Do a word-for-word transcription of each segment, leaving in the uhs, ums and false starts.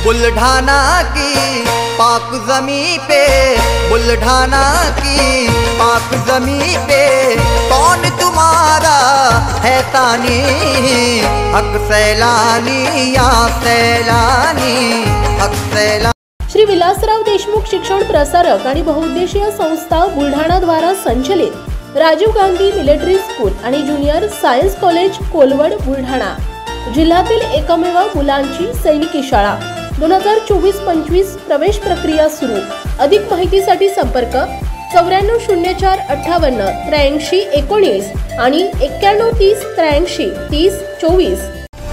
बुल्ढाना की पाक ज़मीं पे, बुल्ढाना की पाक ज़मीं पे कौन तुम्हारा है तानी, हक सैलानी या सैलानी, हक सैलानी। श्री विलासराव देशमुख शिक्षण प्रसारक आणि बहुउद्देशीय संस्था बुलढाणा द्वारा संचलित राजीव गांधी मिलिटरी स्कूल आणि junior science college Kolwad Buldhana जिल्ह्यातील एकमेव मुलांची सैनिकी शाळा दोन हजार चोवीस पंचवीस प्रवेश प्रक्रिया सुरू। अधिक माहितीसाठी संपर्क चौऱ्याण्णव शून्य चार अठ्ठावन्न त्र्याऐंशी एकोणीस आणि एक्क्याण्णव तीस त्र्याऐंशी तीस चोवीस।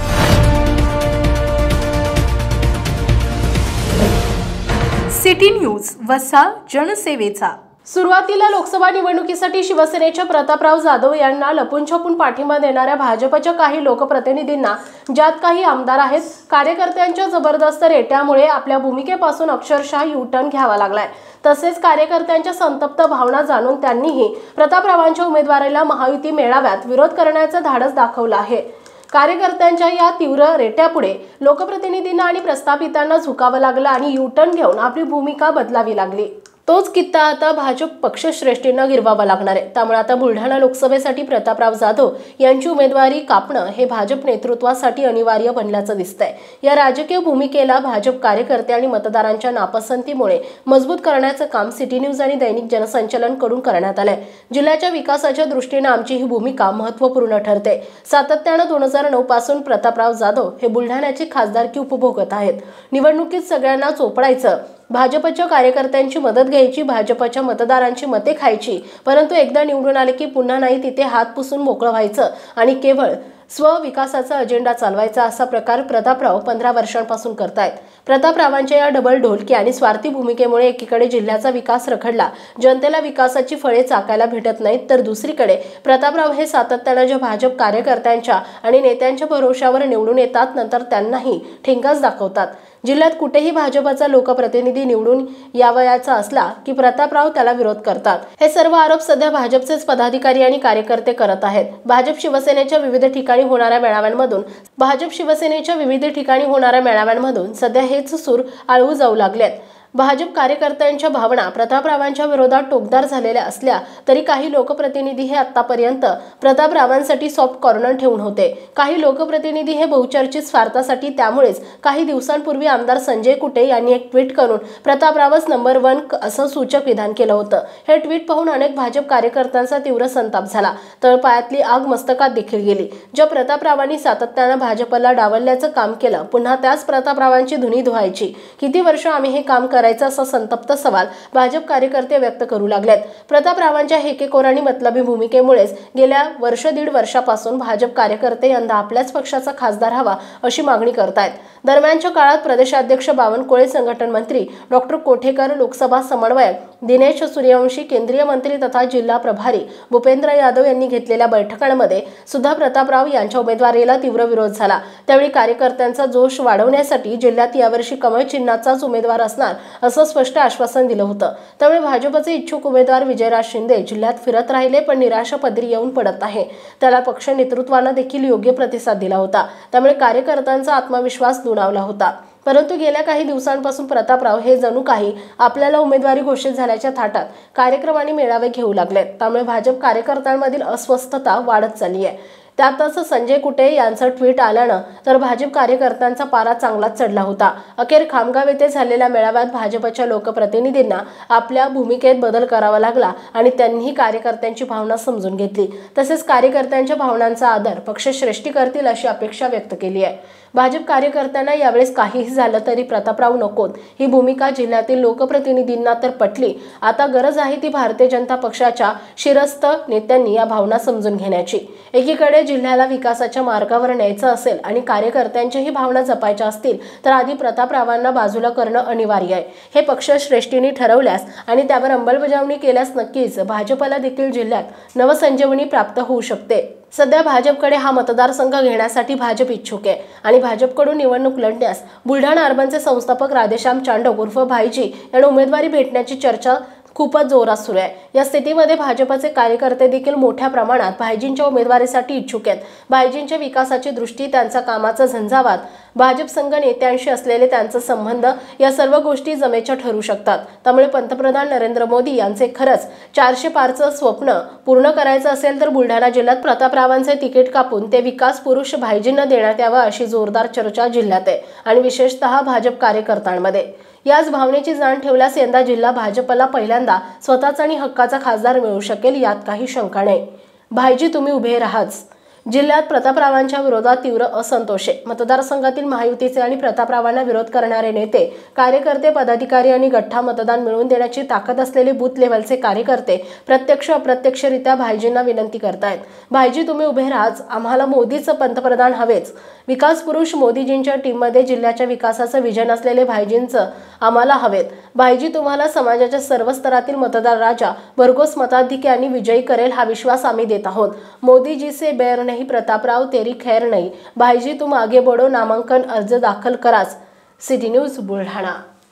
सिटी न्यूज वसा जनसेवेचा। सुरुवातीला लोकसभा निवडणुकीसाठी शिवसेनेच्या प्रतापराव जाधव यांना लपून छपून पाठिंबा देणाऱ्या भाजपच्या काही लोकप्रतिनिधींना, ज्यात काही आमदार आहेत, कार्यकर्त्यांच्या जबरदस्त रेट्यामुळे आपल्या भूमिकेपासून अक्षरशः यू-टर्न घ्यावा लागलाय। तसेच कार्यकर्त्यांच्या संतप्त भावना जाणून त्यांनीही प्रतापरावांच्या उमेदवारीला महायुती मेळाव्यात विरोध करण्याचं धाडस दाखवलं आहे। कार्यकर्त्यांच्या या तीव्र रेट्यापुढे लोकप्रतिनिधींना आणि प्रस्थापितांना झुकावं लागलं आणि यू-टर्न घेऊन आपली भूमिका बदलावी लागली। तोच कित्ता आता भाजप पक्षश्रेष्ठींना गिरवावा लागणार आहे। त्यामुळे आता बुलढाणा लोकसभेसाठी प्रतापराव जाधव यांची उमेदवारी कापणं हे भाजप नेतृत्वासाठी अनिवार्य बनल्याचं दिसतंय। या राजकीय भूमिकेला भाजप कार्यकर्ते आणि मतदारांच्या नापसंतीमुळे मजबूत करण्याचं काम सिटी न्यूज आणि दैनिक जनसंचालन कडून करण्यात आलंय। जिल्ह्याच्या विकासाच्या दृष्टीने आमची ही भूमिका महत्त्वपूर्ण ठरते। सातत्यानं दोन हजार नऊ पासून प्रतापराव जाधव हे बुलढाण्याचे खासदारकी उपभोगत आहेत। निवडणुकीत सगळ्यांना चोपडायचं, भाजपच्या कार्यकर्त्यांची मदत घ्यायची, भाजपच्या मतदारांची मते खायची, परंतु एकदा निवडून आले की पुन्हा नाही तिथे हात पुसून मोकळं व्हायचं आणि केवळ स्वविकासाचा अजेंडा चालवायचा असा प्रकार प्रतापराव पंधरा वर्षांपासून करतायत। प्रतापरावांच्या या डबल ढोलकी आणि स्वार्थी भूमिकेमुळे एकीकडे जिल्ह्याचा विकास रखडला, जनतेला विकासाची फळे चाकायला भेटत नाहीत, तर दुसरीकडे प्रतापराव हे सातत्याने ज्या भाजप कार्यकर्त्यांच्या आणि नेत्यांच्या भरोशावर निवडून येतात, नंतर त्यांनाही ठेंगाच दाखवतात। जिल्ह्यात कुठेही भाजपचा लोकप्रतिनिधी निवडून यावयाचा असला की प्रतापराव त्याला विरोध करतात। हे सर्व आरोप सध्या भाजपचेच पदाधिकारी आणि कार्यकर्ते करत आहेत। भाजप शिवसेनेच्या विविध ठिकाणी होणाऱ्या मेळाव्यांमधून भाजप शिवसेनेच्या विविध ठिकाणी होणाऱ्या मेळाव्यांमधून सध्या हेच सूर आळवू जाऊ लागलेत। भाजप कार्यकर्त्यांच्या भावना प्रतापरावांच्या विरोधात टोकदार झालेल्या असल्या तरी काही लोकप्रतिनिधी हे आतापर्यंत प्रतापरावांसाठी सॉफ्ट कॉर्नर ठेवून होते। काही लोकप्रतिनिधी हे बहुचर्चित स्वार्थासाठी, त्यामुळेच काही दिवसांपूर्वी आमदार संजय कुटे यांनी एक ट्विट करून प्रतापरावच नंबर वन असं सूचक विधान केलं होतं। हे ट्विट पाहून अनेक भाजप कार्यकर्त्यांचा तीव्र संताप झाला, तळपायातली आग मस्तकात देखील गेली। ज्या प्रतापरावांनी सातत्यानं भाजपला डावलल्याचं काम केलं, पुन्हा त्याच प्रतापरावांची धुनी धुवायची, किती वर्ष आम्ही हे काम करायचा असा संतप्त सवाल भाजप कार्यकर्ते व्यक्त करू लागलेत। प्रतापरावांच्या हेकेखोर आणि मतलबी भूमिकेमुळेच गेल्या वर्ष दीड वर्षापासून भाजप कार्यकर्ते यंदा आपल्याच पक्षाचा खासदार हवा अशी मागणी करतायत। दरम्यानच्या काळात प्रदेशाध्यक्ष बावनकुळे, संघटन मंत्री डॉक्टर कोठेकर, लोकसभा समन्वयक दिनेश सूर्यवंशी, केंद्रीय मंत्री तथा जिल्हा प्रभारी भूपेंद्र यादव यांनी घेतलेल्या बैठकांमध्ये सुद्धा प्रतापराव यांच्या उमेदवारीला तीव्र विरोध झाला। त्यावेळी कार्यकर्त्यांचा जोश वाढवण्यासाठी जिल्ह्यात यावर्षी कमळ चिन्हाचाच उमेदवार असणार असं स्पष्ट आश्वासन दिलं होतं। त्यामुळे भाजपचे इच्छुक उमेदवार विजयराज शिंदे जिल्ह्यात फिरत राहिले, पण निराशा पदरी येऊन पडत आहे। त्याला पक्ष नेतृत्वानं देखील योग्य प्रतिसाद दिला होता, त्यामुळे कार्यकर्त्यांचा आत्मविश्वास दुणावला होता। परंतु गेल्या काही दिवसांपासून प्रतापराव हे जणू काही आपल्याला उमेदवारी घोषित झाल्याच्या थाटात कार्यक्रम आणि मेळावे घेऊ लागलेत। त्यामुळे भाजप कार्यकर्त्यांमधील अस्वस्थता वाढत चालली आहे। त्यातच संजय कुटे यांचं ट्विट आल्यानं तर भाजप कार्यकर्त्यांचा पारा चांगलाच चढला होता। अखेर खामगाव येथे झालेल्या मेळाव्यात भाजपच्या लोकप्रतिनिधींना आपल्या भूमिकेत बदल करावा लागला आणि त्यांनीही कार्यकर्त्यांची भावना समजून घेतली। तसेच कार्यकर्त्यांच्या भावनांचा आदर पक्षश्रेष्ठी करतील अशी अपेक्षा व्यक्त केली आहे। भाजप कार्यकर्त्यांना यावेळेस काहीही झालं तरी प्रतापराव नकोत ही भूमिका जिल्ह्यातील लोकप्रतिनिधींना तर पटली। आता गरज आहे ती भारतीय जनता पक्षाच्या शिरस्थ नेत्यांनी या भावना समजून घेण्याची। एकीकडे जिल्ह्याला विकासाच्या मार्गावर न्यायचं असेल आणि कार्यकर्त्यांच्याही भावना जपायच्या असतील तर आधी प्रतापरावांना बाजूला करणं अनिवार्य आहे। हे पक्षश्रेष्ठींनी ठरवल्यास आणि त्यावर अंमलबजावणी केल्यास नक्कीच भाजपला देखील जिल्ह्यात नवसंजीवनी प्राप्त होऊ शकते। सध्या भाजपकडे हा मतदारसंघ घेण्यासाठी भाजप इच्छुक आहे आणि भाजपकडून निवडणूक लढण्यास बुलढाणा अर्बनचे संस्थापक राधेश्याम चांडक उर्फ भाईजी यांना उमेदवारी भेटण्याची चर्चा खूपच जोरात सुरू आहे। या स्थितीमध्ये भाजपचे कार्यकर्ते देखील मोठ्या प्रमाणात भाईजींच्या उमेदवारीसाठी इच्छुक आहेत। भाईजींच्या विकासाची दृष्टी, त्यांचा कामाचा झंझावात भाजप संघ नेत्यांशी असलेले त्यांचे संबंध या सर्व गोष्टी जमेच्या ठरू शकतात. त्यामुळे पंतप्रधान नरेंद्र मोदी यांचे खरंच चारशे पारचं स्वप्न पूर्ण करायचं असेल तर बुलढाणा जिल्ह्यात प्रतापरावांचे तिकीट कापून ते विकास पुरुष भाईजींना देण्यात यावं अशी जोरदार चर्चा जिल्ह्यात आहे आणि विशेषतः भाजप कार्यकर्त्यांमध्ये. याच भावनेची जाण ठेवल्यास यंदा जिल्हा भाजपला पहिल्यांदा स्वतःचा आणि हक्काचा खासदार मिळू शकेल यात काही शंका नाही. भाईजी तुम्ही उभे राहाच. जिल्ह्यात प्रतापरावांच्या विरोधात तीव्र असंतोष आहे. मतदारसंघातील महायुतीचे आणि प्रतापरावांना विरोध करणारे नेते, कार्यकर्ते, पदाधिकारी आणि गठ्ठा मतदान मिळवून देण्याची ताकद असलेले बूथ लेव्हलचे कार्यकर्ते प्रत्यक्ष अप्रत्यक्षरित्या भाईजींना विनंती करतायत. भाईजी तुम्ही उभे राहाच. आम्हाला मोदीच पंतप्रधान हवेच. विकास पुरुष मोदीजींच्या टीममध्ये जिल्ह्याच्या विकासाचं विजन असलेले भाईजींचं आम्हाला हवेत. भाईजी तुम्हाला समाजाच्या सर्व स्तरातील मतदार राजा भरघोस मताधिक्याने विजयी करेल हा विश्वास आम्ही देत आहोत. मोदीजी से बैर नहीं, प्रतापराव तेरी खैर नहीं. भाईजी तुम आगे बढ़ो. नामांकन अर्ज दाखल कराच. City news Buldhana.